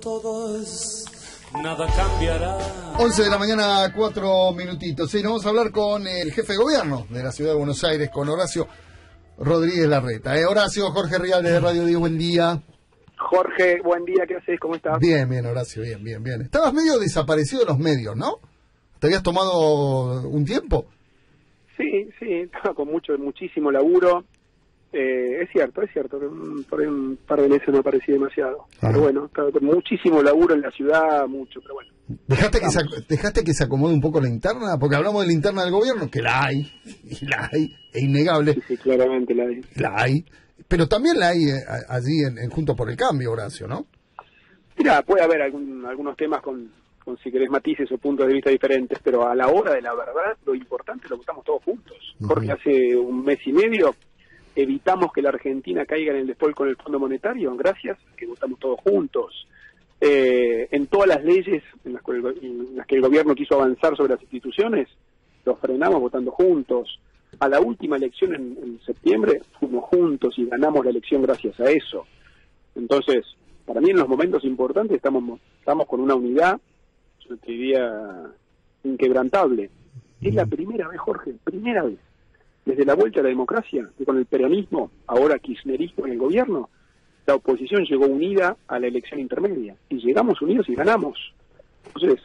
todos, nada cambiará. 11 de la mañana, 4 minutitos. Sí, nos vamos a hablar con el jefe de gobierno de la ciudad de Buenos Aires, con Horacio Rodríguez Larreta. Horacio, Jorge Rial de Radio 10, buen día. Jorge, buen día, ¿qué haces? ¿Cómo estás? Bien, Horacio, bien. Estabas medio desaparecido de los medios, ¿no? ¿Te habías tomado un tiempo? Sí, estaba con muchísimo laburo. Es cierto, por ahí un par de meses no aparecí demasiado. Pero bueno, estaba con muchísimo laburo en la ciudad, pero bueno. ¿Dejaste que se acomode un poco la interna? Porque hablamos de la interna del gobierno, que la hay, es innegable. Sí, claramente la hay. Pero también la hay allí en Juntos por el Cambio, Horacio, ¿no? Mira, puede haber algunos temas con si querés matices o puntos de vista diferentes, pero a la hora de la verdad, lo importante es lo que estamos todos juntos. Porque hace un mes y medio evitamos que la Argentina caiga en el default con el Fondo Monetario, gracias a que votamos todos juntos. En todas las leyes en las que el gobierno quiso avanzar sobre las instituciones, los frenamos votando juntos. A la última elección en septiembre fuimos juntos y ganamos la elección gracias a eso. Entonces, para mí en los momentos importantes estamos con una unidad, yo te diría, inquebrantable. Es la primera vez, Jorge, desde la vuelta a la democracia, que con el peronismo, ahora kirchnerismo en el gobierno, la oposición llegó unida a la elección intermedia. Y llegamos unidos y ganamos. Entonces,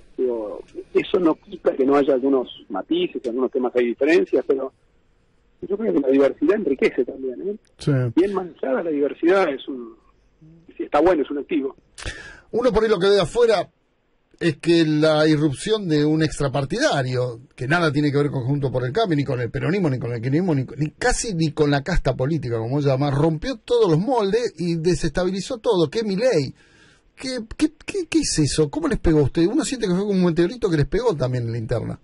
eso no quita que no haya algunos matices, algunos temas hay diferencias, pero yo creo que la diversidad enriquece también. Sí. Bien manchada la diversidad si está bueno, es un activo. Uno por ahí lo que ve de afuera es que la irrupción de un extrapartidario, que nada tiene que ver con Juntos por el Cambio, ni con el peronismo, ni con el kirchnerismo, ni con la casta política, como se llama, rompió todos los moldes y desestabilizó todo, que es Milei. ¿Qué es eso? ¿Cómo les pegó a ustedes? Uno siente que fue como un meteorito que les pegó también en la interna.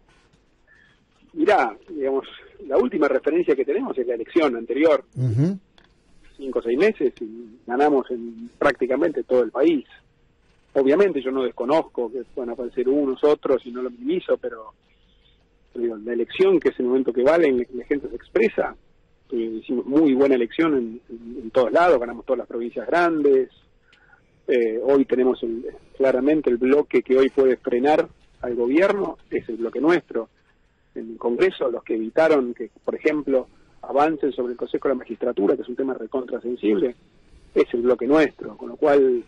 Mirá, digamos, la última referencia que tenemos es la elección anterior, 5 o 6 meses, y ganamos en prácticamente todo el país. Obviamente yo no desconozco que puedan aparecer unos, otros, y no lo minimizo, pero la elección, que es el momento que vale, la gente se expresa. Hicimos muy buena elección en todos lados, ganamos todas las provincias grandes. Hoy tenemos claramente el bloque que hoy puede frenar al gobierno, es el bloque nuestro. En el Congreso, los que evitaron que, por ejemplo, avancen sobre el Consejo de la Magistratura, que es un tema recontrasensible, es el bloque nuestro, con lo cual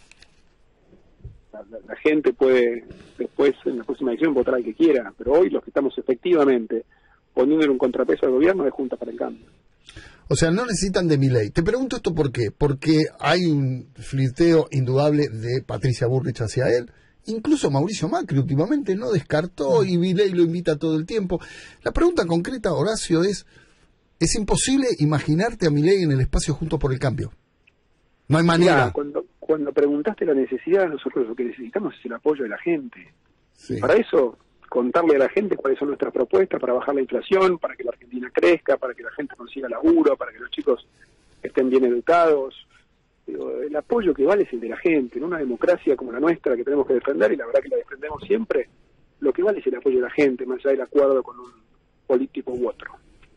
la gente puede después, en la próxima elección, votar al que quiera, pero hoy los que estamos efectivamente poniéndole un contrapeso al gobierno es Junta para el Cambio. O sea, no necesitan de Milei. Te pregunto esto ¿por qué? Porque hay un flirteo indudable de Patricia Bullrich hacia él. Incluso Mauricio Macri últimamente no descartó y Milei lo invita todo el tiempo. La pregunta concreta, Horacio, ¿es imposible imaginarte a Milei en el espacio Juntos por el Cambio? No hay manera. Mira, cuando preguntaste la necesidad, nosotros lo que necesitamos es el apoyo de la gente. Sí. Para eso, contarle a la gente cuáles son nuestras propuestas para bajar la inflación, para que la Argentina crezca, para que la gente consiga laburo, para que los chicos estén bien educados. El apoyo que vale es el de la gente. En una democracia como la nuestra que tenemos que defender, y la verdad que la defendemos siempre, lo que vale es el apoyo de la gente, más allá del acuerdo con un político u otro.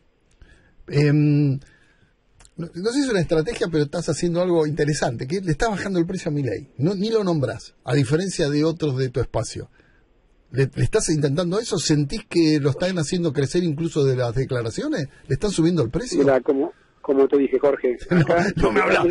No sé si es una estrategia, pero estás haciendo algo interesante, que le estás bajando el precio a Milei. Ni lo nombrás, a diferencia de otros de tu espacio. ¿Le estás intentando eso? ¿Sentís que lo están haciendo crecer incluso de las declaraciones? ¿Le están subiendo el precio? Mira, como te dije, Jorge. No me hablas.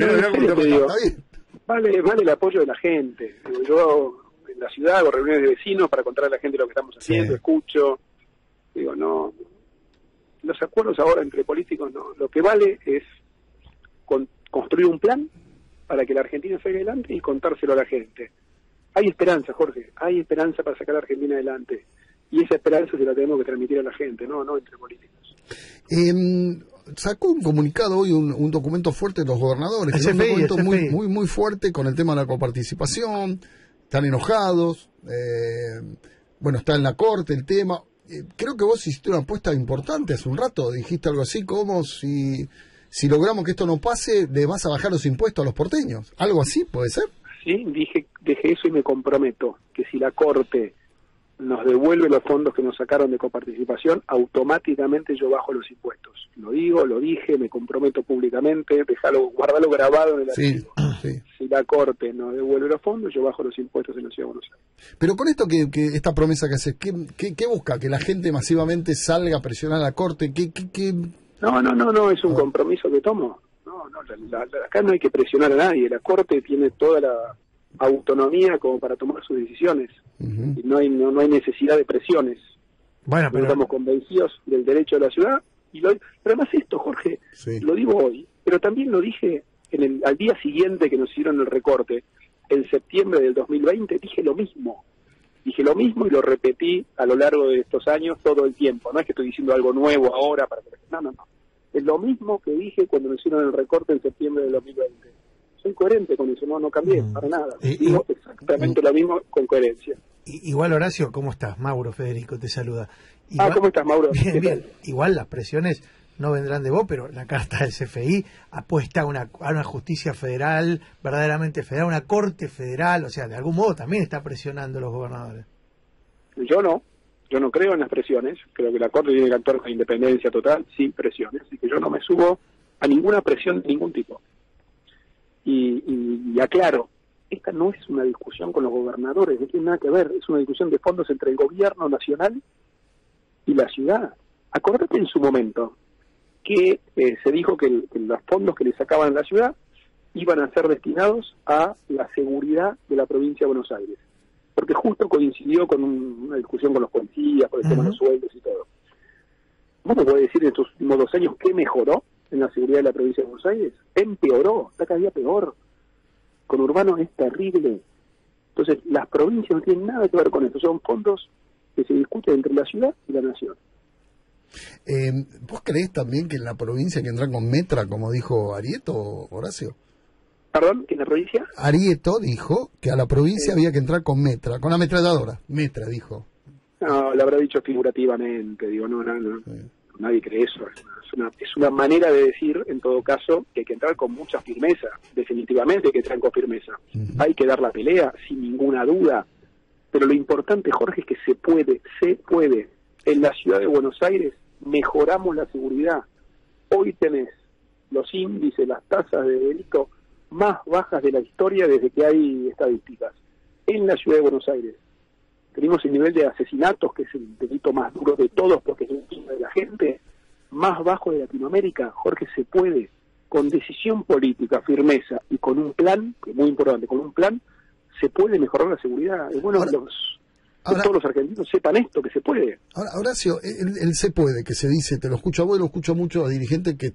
Vale el apoyo de la gente. Yo en la ciudad hago reuniones de vecinos para contarle a la gente lo que estamos haciendo, escucho. No. Los acuerdos ahora entre políticos no. Lo que vale es construir un plan para que la Argentina salga adelante y contárselo a la gente. Hay esperanza, Jorge, hay esperanza para sacar a Argentina adelante. Y esa esperanza se la tenemos que transmitir a la gente, no entre políticos. Sacó un comunicado hoy, un documento fuerte de los gobernadores, que es un documento muy fuerte con el tema de la coparticipación. Están enojados, está en la corte el tema. Creo que vos hiciste una apuesta importante hace un rato, dijiste algo así como si logramos que esto no pase, le vas a bajar los impuestos a los porteños. ¿Algo así puede ser? Sí, dije eso y me comprometo que si la Corte nos devuelve los fondos que nos sacaron de coparticipación, automáticamente yo bajo los impuestos. Lo digo, lo dije, me comprometo públicamente, guardalo grabado en el archivo. si la Corte no devuelve los fondos, yo bajo los impuestos en la Ciudad de Buenos Aires. Pero con esto que esta promesa que haces, ¿qué busca? ¿Que la gente masivamente salga a presionar a la Corte? No, es un compromiso que tomo. Acá no hay que presionar a nadie, la Corte tiene toda la autonomía como para tomar sus decisiones, y no hay necesidad de presiones. Bueno, pero estamos convencidos del derecho de la ciudad, pero además esto, Jorge, lo digo hoy, pero también lo dije al día siguiente que nos hicieron el recorte, en septiembre del 2020, dije lo mismo y lo repetí a lo largo de estos años todo el tiempo. No es que estoy diciendo algo nuevo ahora no. Es lo mismo que dije cuando me hicieron el recorte en septiembre del 2020. Soy coherente con eso, no cambié para nada. Digo exactamente lo mismo con coherencia. Igual, Horacio, ¿cómo estás? Mauro Federico te saluda. ¿Cómo estás, Mauro? Bien. Igual las presiones no vendrán de vos, pero la carta del CFI apuesta a una justicia federal, verdaderamente federal, una corte federal, o sea, de algún modo también está presionando a los gobernadores. Yo no creo en las presiones, creo que la Corte tiene que actuar con independencia total, sin presiones, así que yo no me subo a ninguna presión de ningún tipo. Y aclaro, esta no es una discusión con los gobernadores, no tiene nada que ver, es una discusión de fondos entre el gobierno nacional y la ciudad. Acordate en su momento que se dijo que los fondos que le sacaban a la ciudad iban a ser destinados a la seguridad de la provincia de Buenos Aires, porque justo coincidió con una discusión con los policías, por el tema de los sueldos y todo. ¿Vos me podés decir en estos últimos 2 años qué mejoró en la seguridad de la provincia de Buenos Aires? Empeoró, está cada día peor. Con Urbano es terrible. Entonces, las provincias no tienen nada que ver con esto, son fondos que se discuten entre la ciudad y la nación. ¿Vos creés también que en la provincia hay que entrar con Metra, como dijo Arieto, Horacio? ¿Perdón? ¿En la provincia? Arieto dijo que a la provincia había que entrar con Metra, con ametralladora. Metra dijo. No, lo habrá dicho figurativamente, digo, no. Nadie cree eso. Es una manera de decir, en todo caso, que hay que entrar con mucha firmeza. Definitivamente hay que entrar con firmeza. Hay que dar la pelea, sin ninguna duda. Pero lo importante, Jorge, es que se puede. En la ciudad de Buenos Aires mejoramos la seguridad. Hoy tenés los índices, las tasas de delito más bajas de la historia desde que hay estadísticas. En la ciudad de Buenos Aires tenemos el nivel de asesinatos, que es el delito más duro de todos porque es el crimen de la gente, más bajo de Latinoamérica. Jorge, se puede, con decisión política, firmeza y con un plan, que es muy importante, con un plan se puede mejorar la seguridad. Es bueno que todos los argentinos sepan esto, que se puede. Ahora, Horacio, el se puede, que se dice, te lo escucho a vos, lo escucho mucho a dirigentes que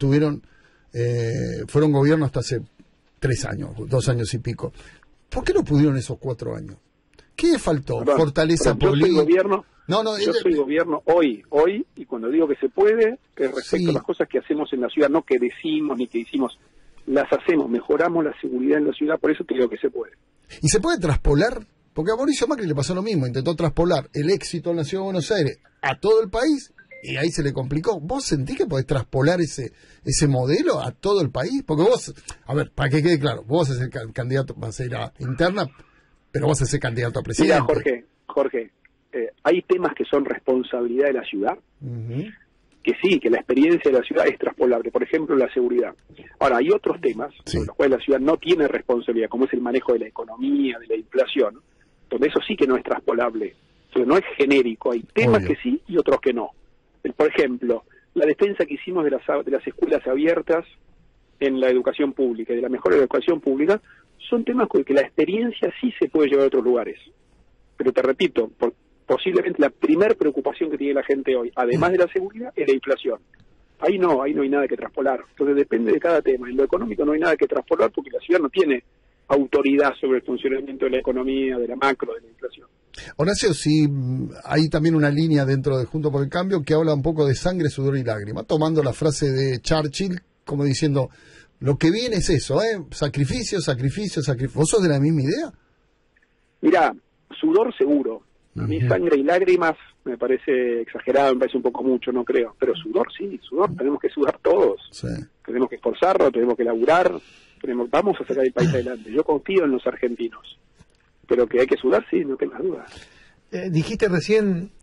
fueron gobierno hasta hace 3 años, 2 años y pico. ¿Por qué no pudieron esos 4 años? ¿Qué faltó? Fortaleza política. Yo soy gobierno hoy, y cuando digo que se puede, que respecto a las cosas que hacemos en la ciudad, no que decimos ni que hicimos, las hacemos, mejoramos la seguridad en la ciudad, por eso te digo que se puede. ¿Y se puede traspolar? Porque a Mauricio Macri le pasó lo mismo, intentó traspolar el éxito en la ciudad de Buenos Aires a todo el país, y ahí se le complicó. ¿Vos sentís que podés traspolar ese modelo a todo el país? Porque vos, a ver, para que quede claro, vos vas a ser candidato, vas a ir a interna, pero vos vas a ser candidato a presidente. Mira, Jorge, hay temas que son responsabilidad de la ciudad, que sí, que la experiencia de la ciudad es traspolable, por ejemplo, la seguridad. Ahora, hay otros temas con los cuales la ciudad no tiene responsabilidad, como es el manejo de la economía, de la inflación, donde eso sí que no es traspolable. Entonces, no es genérico, hay temas que sí y otros que no. Por ejemplo, la defensa que hicimos de las escuelas abiertas en la educación pública y de la mejora de la educación pública, son temas con que la experiencia sí se puede llevar a otros lugares. Pero te repito, posiblemente la primer preocupación que tiene la gente hoy, además de la seguridad, es la inflación. Ahí no hay nada que traspolar. Entonces depende de cada tema. En lo económico no hay nada que traspolar porque la ciudad no tiene autoridad sobre el funcionamiento de la economía, de la macro, de la inflación. Horacio, sí, hay también una línea dentro de Juntos por el Cambio que habla un poco de sangre, sudor y lágrima, tomando la frase de Churchill como diciendo, lo que viene es eso, sacrificio, sacrificio, sacrificio. ¿Vos sos de la misma idea? Mira, sudor seguro. A mí sangre y lágrimas me parece exagerado, me parece un poco mucho, no creo. Pero sudor sí, tenemos que sudar todos. Sí. Tenemos que esforzarnos, tenemos que laburar, vamos a sacar el país adelante. Yo confío en los argentinos. Pero que hay que sudar, sí, no tengas dudas. Dijiste recién,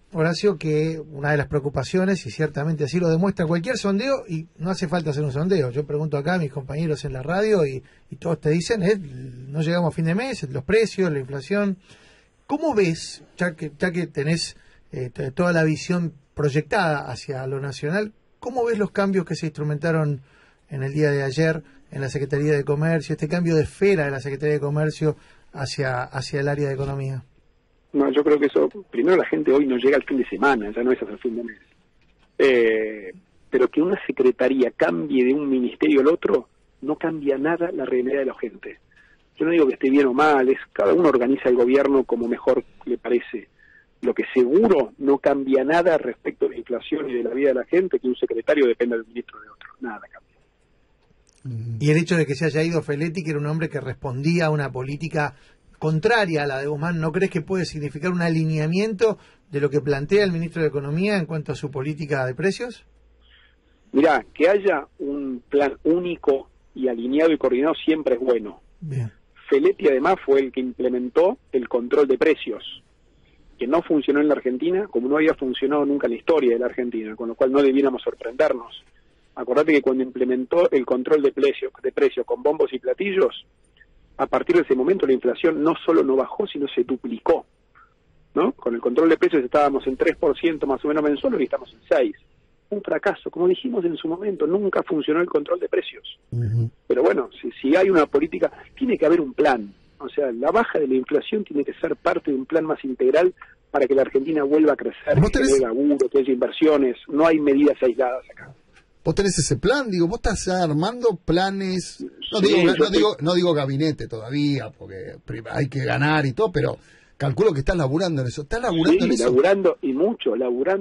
Horacio, que una de las preocupaciones, y ciertamente así lo demuestra cualquier sondeo, y no hace falta hacer un sondeo, yo pregunto acá a mis compañeros en la radio y todos te dicen, no llegamos a fin de mes, los precios, la inflación. ¿Cómo ves, ya que tenés toda la visión proyectada hacia lo nacional, cómo ves los cambios que se instrumentaron en el día de ayer en la Secretaría de Comercio, este cambio de esfera de la Secretaría de Comercio hacia el área de Economía? No, yo creo que eso, primero la gente hoy no llega al fin de semana, ya no es hasta el fin de mes. Pero que una secretaría cambie de un ministerio al otro, no cambia nada la realidad de la gente. Yo no digo que esté bien o mal, cada uno organiza el gobierno como mejor le parece. Lo que seguro no cambia nada respecto de la inflación y de la vida de la gente, que un secretario dependa del ministro de otro. Nada cambia. Y el hecho de que se haya ido Feletti, que era un hombre que respondía a una política contraria a la de Guzmán, ¿no crees que puede significar un alineamiento de lo que plantea el ministro de Economía en cuanto a su política de precios? Mirá, que haya un plan único y alineado y coordinado siempre es bueno. Bien. Feletti además fue el que implementó el control de precios, que no funcionó en la Argentina como no había funcionado nunca en la historia de la Argentina, con lo cual no debiéramos sorprendernos. Acordate que cuando implementó el control de precios con bombos y platillos, a partir de ese momento la inflación no solo no bajó, sino se duplicó, ¿no? Con el control de precios estábamos en 3% más o menos mensual, hoy estamos en 6%. Un fracaso, como dijimos en su momento, nunca funcionó el control de precios. Pero bueno, si hay una política, tiene que haber un plan. O sea, la baja de la inflación tiene que ser parte de un plan más integral para que la Argentina vuelva a crecer, que haya laburo, que haya inversiones. No hay medidas aisladas acá. ¿Vos tenés ese plan? Digo, vos estás armando planes. No digo gabinete todavía, porque hay que ganar y todo, pero calculo que estás laburando en eso. ¿Estás laburando en eso? laburando y mucho.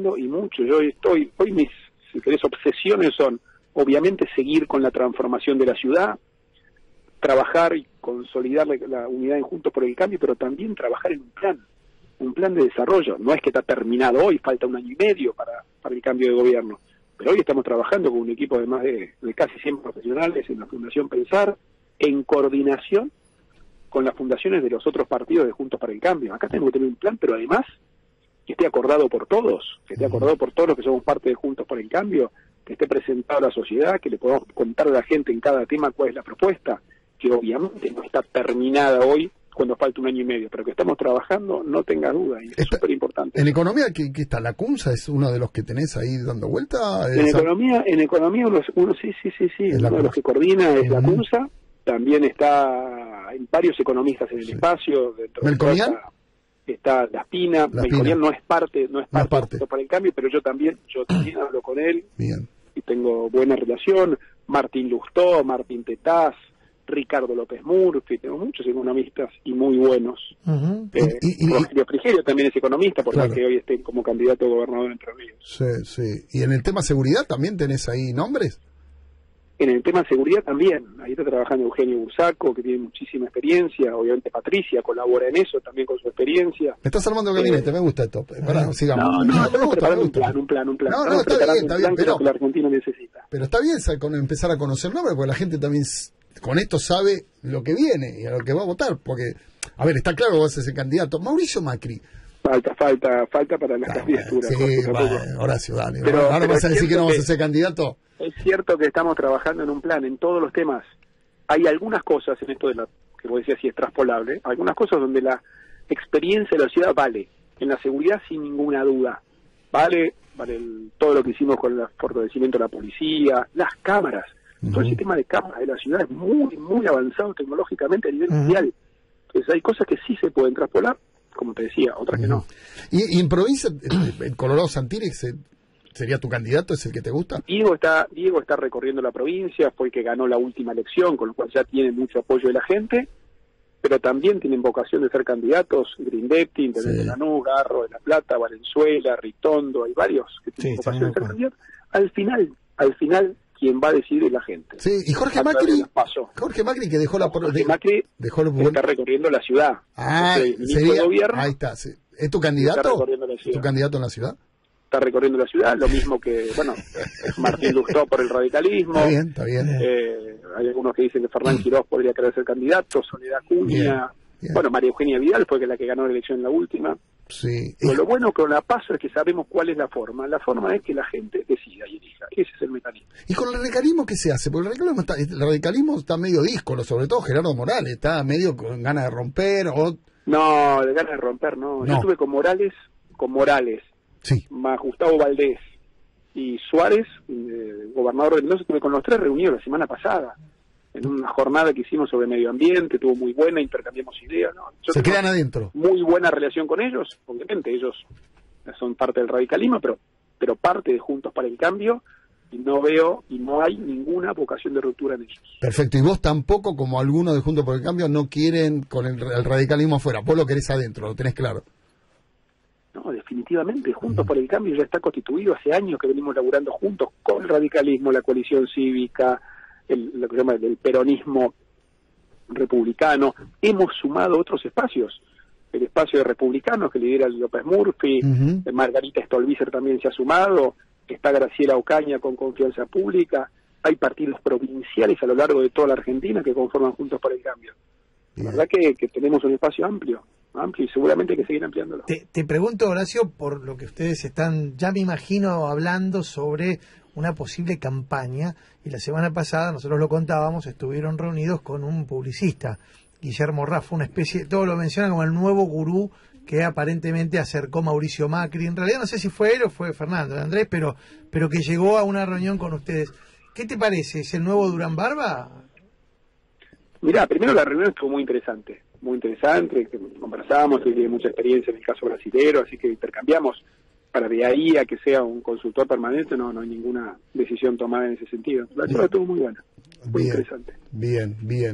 Yo hoy mis, si querés, obsesiones son, obviamente, seguir con la transformación de la ciudad, trabajar y consolidar la unidad en Juntos por el Cambio, pero también trabajar en un plan de desarrollo. No es que está terminado hoy, falta 1 año y medio para el cambio de gobierno. Pero hoy estamos trabajando con un equipo de más de casi 100 profesionales en la Fundación Pensar, en coordinación con las fundaciones de los otros partidos de Juntos para el Cambio. Acá tenemos que tener un plan, pero además que esté acordado por todos, los que somos parte de Juntos por el Cambio, que esté presentado a la sociedad, que le podamos contar a la gente en cada tema cuál es la propuesta, que obviamente no está terminada hoy, cuando falta 1 año y medio, pero que estamos trabajando, no tenga duda, y es súper importante. ¿En economía qué está? ¿La CUNSA es uno de los que tenés ahí dando vuelta? En economía uno sí, uno de los que coordina es la CUNSA, también hay varios economistas en el espacio, dentro ¿Melconian? Está La Spina. Melconian no es parte para el cambio, pero yo también hablo con él. Bien. Y tengo buena relación. Martín Lustó, Martín Tetaz, Ricardo López Murphy, tengo muchos economistas y muy buenos. Rogelio Frigerio también es economista, por lo que hoy esté como candidato a gobernador de Entre Ríos. Sí. ¿Y en el tema seguridad también tenés ahí nombres? En el tema seguridad también. Ahí está trabajando Eugenio Bursaco, que tiene muchísima experiencia. Obviamente Patricia colabora en eso, también con su experiencia. Me estás armando gabinete, me gusta esto. Sigamos. Un plan. No, está bien, pero que la Argentina necesita. Pero está bien empezar a conocer nombres, porque la gente también con esto sabe lo que viene y a lo que va a votar, porque, a ver, está claro que vos sos ese candidato. Mauricio Macri. Falta para las candidaturas. Horacio, dale. Pero vas a decir que no vas a ser candidato. Es cierto que estamos trabajando en un plan en todos los temas. Hay algunas cosas en esto que vos decías, si es traspolable, algunas cosas donde la experiencia de la ciudad vale. En la seguridad, sin ninguna duda. Vale todo lo que hicimos con el fortalecimiento de la policía, las cámaras. Todo el sistema de cámaras de la ciudad es muy, muy avanzado tecnológicamente a nivel mundial. Entonces hay cosas que sí se pueden traspolar, como te decía, otras que no. ¿Y en provincia, el Colorado Santilli sería tu candidato? ¿Es el que te gusta? Diego está recorriendo la provincia, fue el que ganó la última elección, con lo cual ya tiene mucho apoyo de la gente, pero también tienen vocación de ser candidatos. Grindetti, Intendente de Lanús, Garro de La Plata, Valenzuela, Ritondo, hay varios que tienen vocación de ser candidatos. Al final quien va a decidir es la gente. Sí, y Jorge Macri que dejó Macri está recorriendo la ciudad. Sería, gobierno, ahí está. ¿Es tu candidato? ¿Es tu candidato en la ciudad? Está recorriendo la ciudad, lo mismo que, Martín Lustó por el radicalismo. Está bien. Hay algunos que dicen que Fernán Quirós podría querer ser candidato, Soledad Cunha. Bien. María Eugenia Vidal fue la que ganó la elección en la última. Sí. Pero lo bueno con la PASO es que sabemos cuál es la forma. La forma es que la gente decida y elija. Ese es el mecanismo. ¿Y con el radicalismo qué se hace? Porque el radicalismo está medio díscolo, sobre todo Gerardo Morales, está medio con ganas de romper. No, de ganas de romper, no. Yo estuve con Morales, sí, más Gustavo Valdés y Suárez, gobernador de Mendoza, estuve con los tres reunidos la semana pasada, en una jornada que hicimos sobre medio ambiente, estuvo muy buena, intercambiamos ideas. ¿No? Se quedan adentro. Muy buena relación con ellos, obviamente ellos son parte del radicalismo, pero parte de Juntos para el Cambio, y no veo y no hay ninguna vocación de ruptura en ellos. Perfecto, y vos tampoco, como algunos de Juntos por el Cambio, no quieren con el radicalismo afuera, vos lo querés adentro, lo tenés claro. No, definitivamente, Juntos por el Cambio ya está constituido hace años que venimos laburando juntos con el radicalismo, la coalición cívica, lo que se llama el peronismo republicano. Hemos sumado otros espacios, el espacio de republicanos que lidera López Murphy, Margarita Stolbizer también se ha sumado, está Graciela Ocaña con Confianza Pública, hay partidos provinciales a lo largo de toda la Argentina que conforman Juntos por el Cambio. La verdad que tenemos un espacio amplio y seguramente hay que seguir ampliándolo. Te pregunto, Horacio, por lo que ustedes están, ya me imagino, hablando sobre una posible campaña, y la semana pasada, nosotros lo contábamos, estuvieron reunidos con un publicista, Guillermo Raffo, una especie, todo lo menciona como el nuevo gurú que aparentemente acercó Mauricio Macri. En realidad no sé si fue él o fue Fernando Andrés, pero que llegó a una reunión con ustedes. ¿Qué te parece? ¿Es el nuevo Durán Barba? Mirá, primero la reunión estuvo muy interesante, que conversamos, él tiene mucha experiencia en el caso brasilero, así que intercambiamos. Para de ahí a que sea un consultor permanente no hay ninguna decisión tomada en ese sentido. La charla estuvo muy buena, muy interesante. Bien.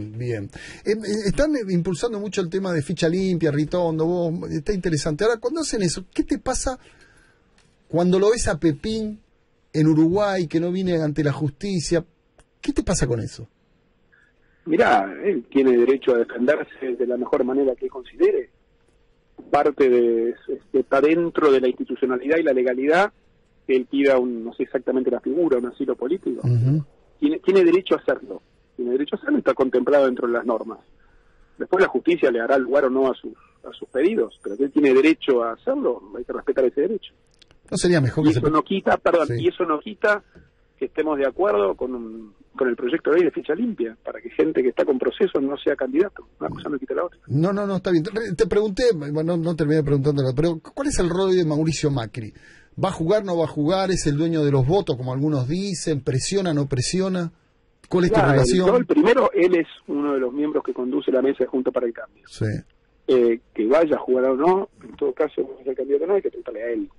Están impulsando mucho el tema de ficha limpia, Ritondo, vos, está interesante. Ahora, cuando hacen eso, ¿qué te pasa cuando lo ves a Pepín en Uruguay, que no viene ante la justicia? ¿Qué te pasa con eso? Mirá, él tiene derecho a defenderse de la mejor manera que considere. Parte está dentro de la institucionalidad y la legalidad que él pida no sé exactamente la figura, un asilo político. Tiene derecho a hacerlo. Está contemplado dentro de las normas. Después la justicia le hará lugar o no a sus pedidos, pero que él tiene derecho a hacerlo, hay que respetar ese derecho. ¿No sería mejor y eso no quita, y eso no quita que estemos de acuerdo con el proyecto de ley de ficha limpia, para que gente que está con procesos no sea candidato. Una cosa no quita la otra. No, está bien. Te pregunté, bueno, no terminé preguntándolo, pero ¿cuál es el rol de Mauricio Macri? ¿Va a jugar, no va a jugar? ¿Es el dueño de los votos, como algunos dicen? ¿Presiona, no presiona? ¿Cuál es tu relación? Primero, él es uno de los miembros que conduce la mesa de Juntos para el Cambio. Sí. Que vaya a jugar o no, en todo caso, no es el candidato, no hay que preguntarle a él.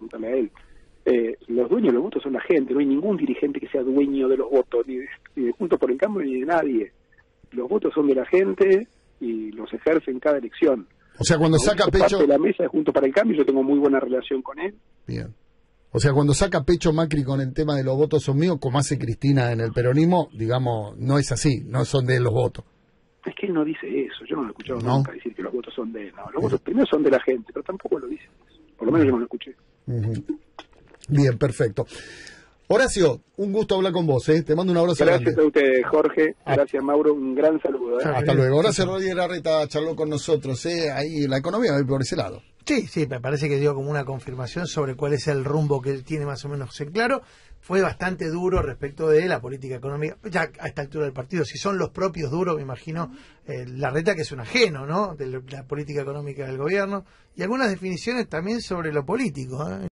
Los dueños de los votos son la gente, no hay ningún dirigente que sea dueño de los votos, ni de Juntos por el Cambio ni de nadie. Los votos son de la gente y los ejerce en cada elección. O sea, cuando saca pecho de la mesa de Juntos para el Cambio, yo tengo muy buena relación con él. Bien. O sea, cuando saca pecho Macri con el tema de los votos son míos, como hace Cristina en el peronismo, digamos, no es así, no son de los votos. Es que él no dice eso, yo no lo he escuchado nunca decir que los votos son de él. No, los votos primero son de la gente, pero tampoco lo dice. Por lo menos yo no lo escuché. Bien, perfecto. Horacio, un gusto hablar con vos, te mando un abrazo grande. Gracias a ustedes, Jorge, gracias Mauro, un gran saludo. Hasta luego. Horacio Rodríguez Larreta charló con nosotros, ahí la economía va por ese lado. Sí, me parece que dio como una confirmación sobre cuál es el rumbo que él tiene más o menos en claro. Fue bastante duro respecto de la política económica, ya a esta altura del partido. Si son los propios duros, me imagino, Larreta, que es un ajeno, ¿no?, de la política económica del gobierno, y algunas definiciones también sobre lo político,